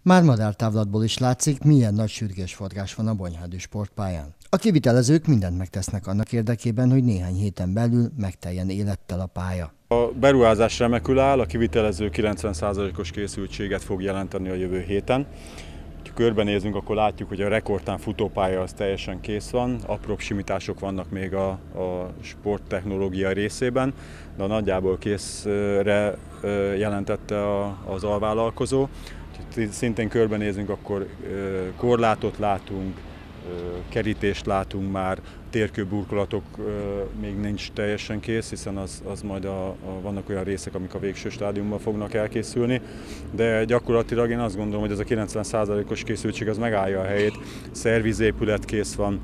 Már madártávlatból is látszik, milyen nagy sürgésforgás van a Bonyhádi sportpályán. A kivitelezők mindent megtesznek annak érdekében, hogy néhány héten belül megteljen élettel a pálya. A beruházás remekül áll, a kivitelező 90%-os készültséget fog jelenteni a jövő héten. Ha körbenézünk, akkor látjuk, hogy a rekordtán futópálya az teljesen kész van, apróbb simítások vannak még a sporttechnológia részében, de a nagyjából készre jelentette az alvállalkozó. Szintén körbenézünk, akkor korlátot látunk, kerítést látunk már, térkőburkolatok még nincs teljesen kész, hiszen az majd vannak olyan részek, amik a végső stádiumban fognak elkészülni, de gyakorlatilag én azt gondolom, hogy ez a 90%-os készültség az megállja a helyét, szervizépület kész van,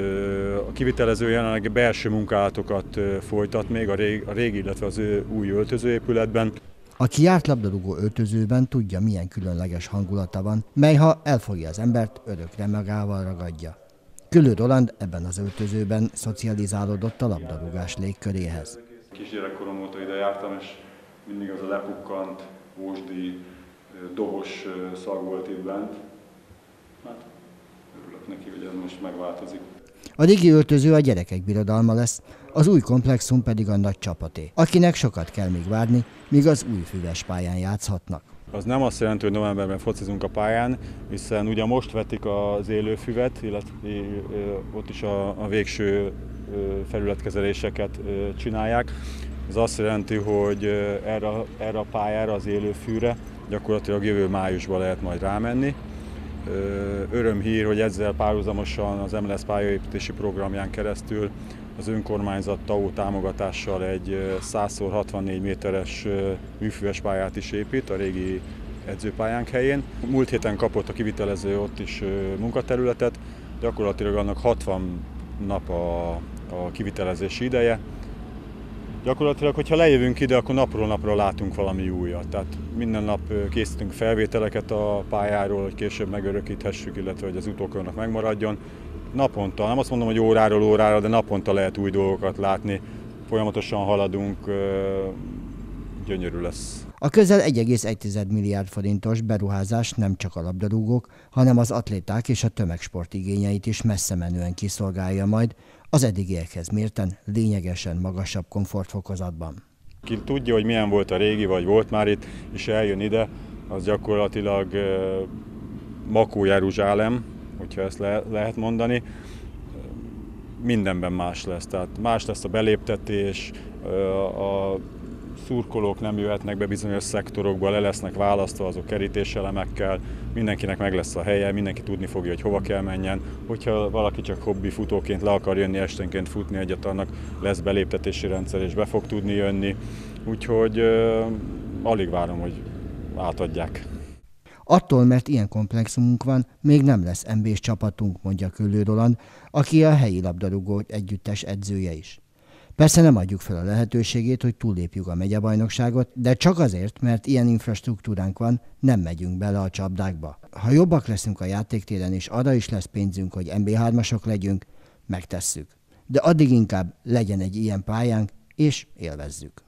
a kivitelező jelenleg belső munkálatokat folytat még a régi, illetve az új öltözőépületben. Aki járt labdarúgó öltözőben, tudja, milyen különleges hangulata van, mely ha elfogja az embert, örökre magával ragadja. Küllő Roland ebben az öltözőben szocializálódott a labdarúgás légköréhez. Kisgyerekkorom óta ide jártam, és mindig az a lepukkant, ósdi, dobos szag volt itt bent. Hát, örülök neki, hogy ez most megváltozik. A régi öltöző a gyerekek birodalma lesz, az új komplexum pedig a nagy csapaté, akinek sokat kell még várni, míg az új füves pályán játszhatnak. Az nem azt jelenti, hogy novemberben focizunk a pályán, hiszen ugye most vetik az élőfüvet, illetve ott is a végső felületkezeléseket csinálják. Ez azt jelenti, hogy erre a pályára, az élőfűre gyakorlatilag jövő májusban lehet majd rámenni. Örömhír, hogy ezzel párhuzamosan az MLS pályaépítési programján keresztül az önkormányzat TAO támogatással egy 100x64 méteres műfüves pályát is épít a régi edzőpályánk helyén. Múlt héten kapott a kivitelező ott is munkaterületet, gyakorlatilag annak 60 nap a kivitelezési ideje. Gyakorlatilag, hogyha lejövünk ide, akkor napról napra látunk valami újat. Tehát minden nap készítünk felvételeket a pályáról, hogy később megörökíthessük, illetve hogy az utókornak megmaradjon. Naponta, nem azt mondom, hogy óráról órára, de naponta lehet új dolgokat látni. Folyamatosan haladunk, gyönyörű lesz. A közel 1,1 milliárd forintos beruházás nem csak a labdarúgók, hanem az atléták és a tömegsport igényeit is messze menően kiszolgálja majd, az eddigiekhez mérten lényegesen magasabb komfortfokozatban. Ki tudja, hogy milyen volt a régi, vagy volt már itt, és eljön ide, az gyakorlatilag Makó Jeruzsálem, hogyha ezt lehet mondani, mindenben más lesz. Tehát más lesz a beléptetés, a szurkolók nem jöhetnek be bizonyos szektorokba, le lesznek választva azok kerítéselemekkel, mindenkinek meg lesz a helye, mindenki tudni fogja, hogy hova kell menjen. Hogyha valaki csak hobbi futóként le akar jönni esténként futni egyet, annak lesz beléptetési rendszer és be fog tudni jönni. Úgyhogy alig várom, hogy átadják. Attól, mert ilyen komplexumunk van, még nem lesz NB-s csapatunk, mondja Küllő Roland, aki a helyi labdarúgó együttes edzője is. Persze nem adjuk fel a lehetőségét, hogy túllépjük a megyebajnokságot, de csak azért, mert ilyen infrastruktúránk van, nem megyünk bele a csapdákba. Ha jobbak leszünk a játéktéren, és arra is lesz pénzünk, hogy NB3-asok legyünk, megtesszük. De addig inkább legyen egy ilyen pályánk, és élvezzük.